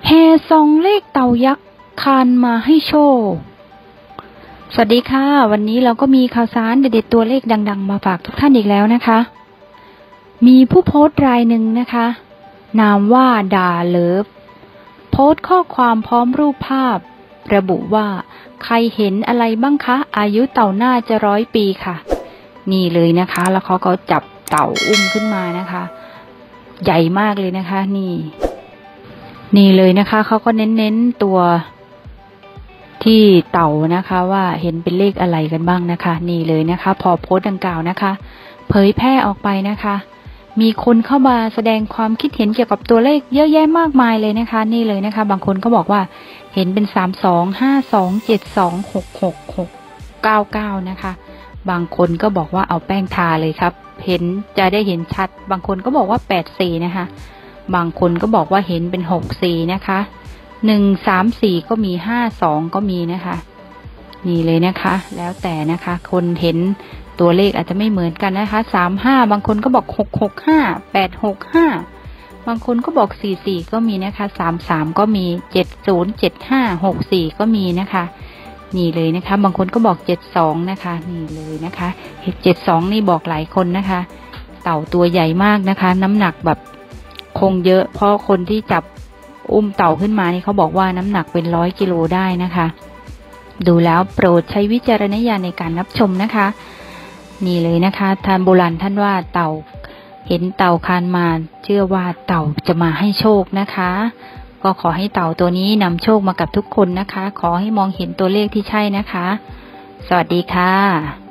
แห่ส่องเลขเต่ายักษ์คานมาให้โชคสวัสดีค่ะวันนี้เราก็มีข่าวสารเด็ดๆตัวเลขดังๆมาฝากทุกท่านอีกแล้วนะคะมีผู้โพสต์รายหนึ่งนะคะนามว่าดาเลิฟโพสต์ข้อความพร้อมรูปภาพระบุว่าใครเห็นอะไรบ้างคะอายุเต่าน่าจะ100 ปีค่ะนี่เลยนะคะแล้วเขาก็จับเต่าอุ้มขึ้นมานะคะใหญ่มากเลยนะคะนี่เลยนะคะเขาก็เน้นตัวที่เต่านะคะว่าเห็นเป็นเลขอะไรกันบ้างนะคะนี่เลยนะคะพอโพสต์ดังกล่าวนะคะเผยแพร่ออกไปนะคะมีคนเข้ามาแสดงความคิดเห็นเกี่ยวกับตัวเลขเยอะแยะมากมายเลยนะคะนี่เลยนะคะบางคนก็บอกว่าเห็นเป็น32 52 72 66 99นะคะบางคนก็บอกว่าเอาแป้งทาเลยครับเห็นจะได้เห็นชัดบางคนก็บอกว่า84นะคะบางคนก็บอกว่าเห็นเป็น64นะคะ134ก็มี52ก็มีนะคะนี่เลยนะคะแล้วแต่นะคะคนเห็นตัวเลขอาจจะไม่เหมือนกันนะคะ35บางคนก็บอก665 865บางคนก็บอก44ก็มีนะคะ33ก็มี70 75 64ก็มีนะคะนี่เลยนะคะบางคนก็บอก72นะคะนี่เลยนะคะ72นี่บอกหลายคนนะคะเต่าตัวใหญ่มากนะคะน้ำหนักแบบคงเยอะเพราะคนที่จับอุ้มเต่าขึ้นมานี่เขาบอกว่าน้ำหนักเป็น100 กิโลได้นะคะดูแล้วโปรดใช้วิจารณญาณในการรับชมนะคะนี่เลยนะคะท่านโบราณท่านว่าเต่าเห็นเต่าคานมาเชื่อว่าเต่าจะมาให้โชคนะคะก็ขอให้เต่าตัวนี้นำโชคมากับทุกคนนะคะขอให้มองเห็นตัวเลขที่ใช่นะคะสวัสดีค่ะ